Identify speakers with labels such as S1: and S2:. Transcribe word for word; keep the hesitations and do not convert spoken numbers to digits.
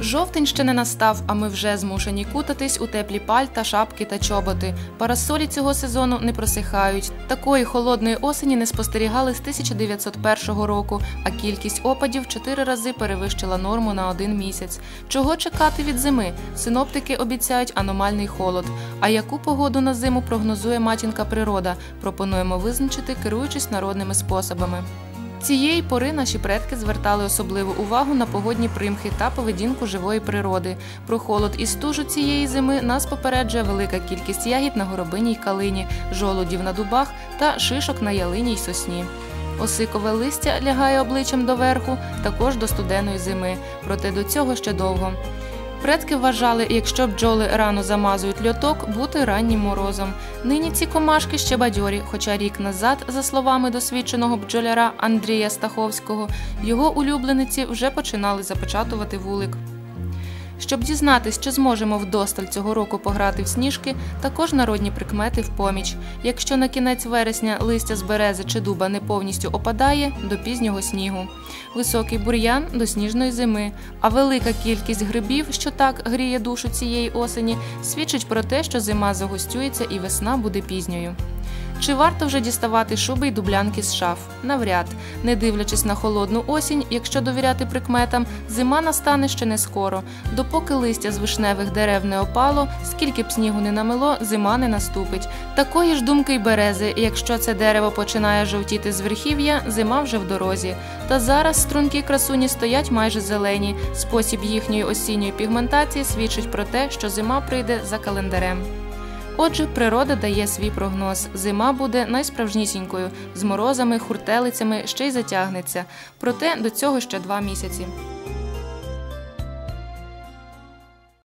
S1: Жовтень ще не настав, а ми вже змушені кутатись у теплі пальта, шапки та чоботи. Парасолі цього сезону не просихають. Такої холодної осені не спостерігали з тисяча дев'ятсот першого року, а кількість опадів чотири рази перевищила норму на один місяць. Чого чекати від зими? Синоптики обіцяють аномальний холод. А яку погоду на зиму прогнозує матінка природа? Пропонуємо визначити, керуючись народними способами. Цієї пори наші предки звертали особливу увагу на погодні примхи та поведінку живої природи. Про холод і стужу цієї зими нас попереджує велика кількість ягід на горобині й калині, жолудів на дубах та шишок на ялині й сосні. Осикове листя лягає обличчям доверху, також до студеної зими, проте до цього ще довго. Предки вважали, якщо бджоли рано замазують льоток, бути раннім морозом. Нині ці комашки ще бадьорі, хоча рік назад, за словами досвідченого бджоляра Андрія Стаховського, його улюблениці вже починали запечатувати вулик. Щоб дізнатись, чи зможемо вдосталь цього року пограти в сніжки, також народні прикмети в поміч. Якщо на кінець вересня листя з берези чи дуба не повністю опадає, до пізнього снігу. Високий бур'ян – до сніжної зими. А велика кількість грибів, що так гріє душу цієї осені, свідчить про те, що зима загустюється і весна буде пізньою. Чи варто вже діставати шуби й дублянки з шаф? Навряд. Не дивлячись на холодну осінь, якщо довіряти прикметам, зима настане ще не скоро. Допоки листя з вишневих дерев не опало, скільки б снігу не намело, зима не наступить. Такої ж думки й берези. Якщо це дерево починає жовтіти з верхів'я, зима вже в дорозі. Та зараз струнки красуні стоять майже зелені. Спосіб їхньої осінньої пігментації свідчить про те, що зима прийде за календарем. Отже, природа дає свій прогноз. Зима буде найсправжнісінькою, з морозами, хуртелицями, ще й затягнеться. Проте до цього ще два місяці.